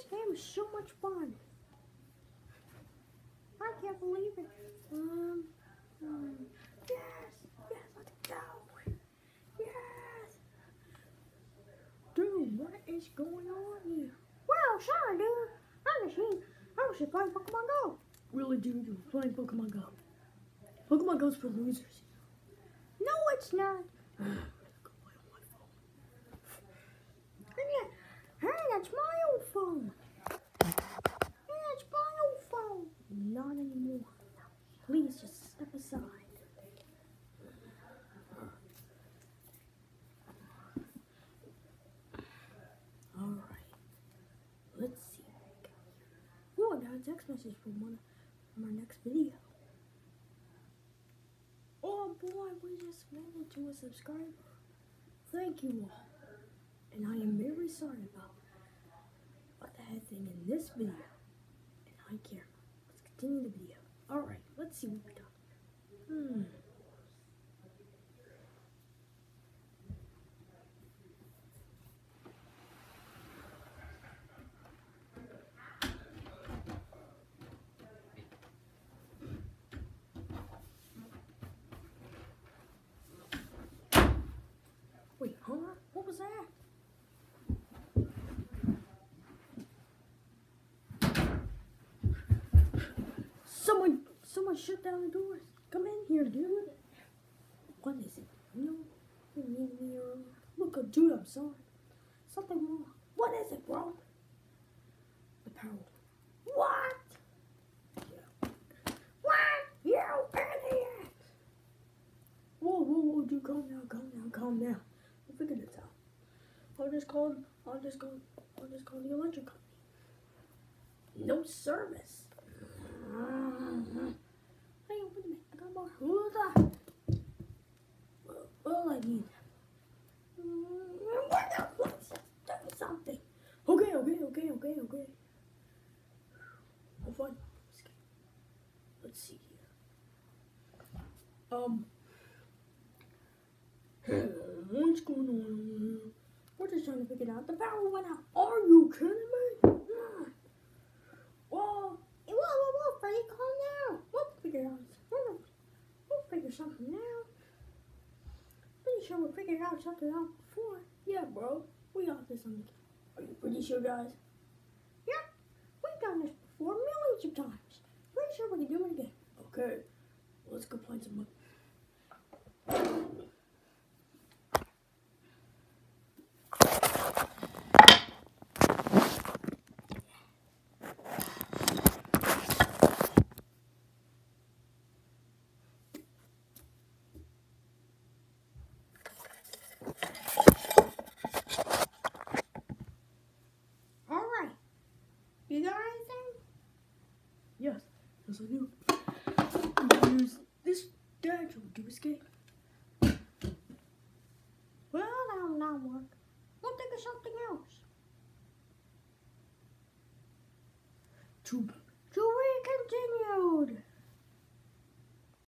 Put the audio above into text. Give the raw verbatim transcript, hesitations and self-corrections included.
This game is so much fun. I can't believe it. Um, um yes, yes, let's go. Yes. Dude, what is going on here? Wow, sorry, dude. I'm just seeing, I was just playing Pokemon Go. Really, dude, you're playing Pokemon Go. Pokemon Go's for losers. No, it's not. Hey, that's my old phone. Hey, that's my old phone. Not anymore. Please just step aside. Alright. Let's see. Oh, I got a text message from one from our next video. Oh boy, we just made it to a subscriber. Thank you all. And I am very sorry about what the heck thing in this video. And I care. Let's continue the video. Alright, let's see what we got. Hmm. Wait, huh? What was that? Someone, someone shut down the doors. Come in here, dude. What is it? No, you need me or look, uh, dude. I'm sorry. Something wrong. What is it, bro? The power. What? Yeah. What? You idiot! Whoa, whoa, whoa, dude. Calm down, calm down, calm down. We'll figure this out. I'll just call. I'll just call. I'll just call the electric company. No service. Uh-huh. Hey, wait a minute. I got more. Who's that? Well, well, I need. What the? What's do something? Okay, okay, okay, okay, okay. Have fun. Let's see here. Um. What's going on? We're just trying to figure it out. The power went out. Are you kidding me? Whoa. Whoa, whoa, whoa, Freddy, calm down. We'll figure it out. We'll, we'll figure something out. Pretty sure we figured out something out before. Yeah, bro. We got this on the. Are you pretty sure, guys? Yep. We've done this before millions of times. Pretty sure we can do it again. Okay. Let's go find some money. You got anything? Yes, yes I do. I'm gonna use this gadget to escape. Well, that will not work. We'll think of something else. To, to be continued.